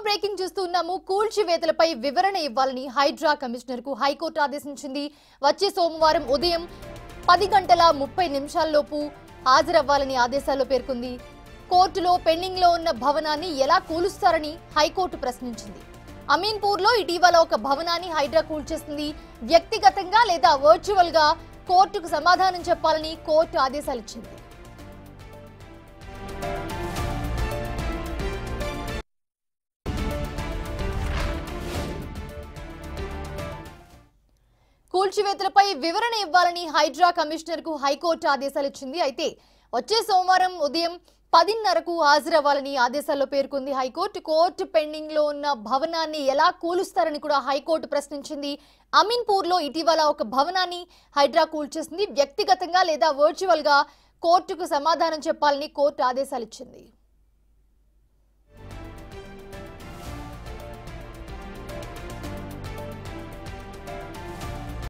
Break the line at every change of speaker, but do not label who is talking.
Breaking చూస్తున్నాము. కూల్చివేతలపై వివరణ ఇవ్వాలని హైడ్రా కమిషనర్ కు హైకోర్టు ఆదేశించింది. వచ్చే సోమవారం ఉదయం 10:30 లోపు హాజరవ్వాలని ఆదేశాల్లో పేర్కొంది. కోర్టులో పెండింగ్ లో ఉన్న భవనాన్ని ఎలా కూలుస్తారని హైకోర్టు ప్రశ్నించింది. అమీన్పూర్ లో ఇటీవల ఒక భవనాన్ని హైడ్రా కూల్చేసింది. వ్యక్తిగతంగా లేదా వర్చువల్ గా కోర్టుకు సమాధానం చెప్పాలని కోర్టు ఆదేశాలు ఇచ్చింది. కూల్చివేతలపై వివరణ ఇవ్వాలని హైడ్రా కమిషనర్ కు హైకోర్టు ఆదేశాలు ఇచ్చింది. అయితే వచ్చే సోమవారం ఉదయం 10:30కు హాజరవ్వాలని ఆదేశాల్లో పేర్కొంది హైకోర్టు. కోర్టు పెండింగ్ లో ఉన్న భవనాన్ని ఎలా కూలుస్తారని కూడా హైకోర్టు ప్రశ్నించింది. అమీన్పూర్ లో ఇటీవల ఒక భవనాన్ని హైడ్రా కూల్చేసింది. వ్యక్తిగతంగా లేదా వర్చువల్ గా కోర్టుకు సమాధానం చెప్పాలని కోర్టు ఆదేశాలు ఇచ్చింది.